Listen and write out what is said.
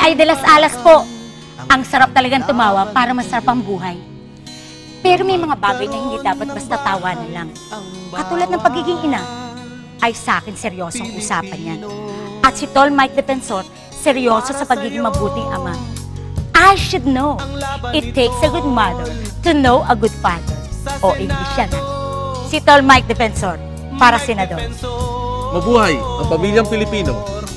Ay de las Alas po. Ang sarap talagang tumawa para masarap ang buhay. Pero may mga bagay na hindi dapat basta tawanan lang. Katulad ng pagiging ina, ay sa akin seryosong usapan yan. At si Tol Mike Defensor, seryoso sa pagiging mabuting ama. I should know, it takes a good mother to know a good father. O English yan, ha? Si Tol Mike Defensor, para senador. Mabuhay ang pamilyang Pilipino.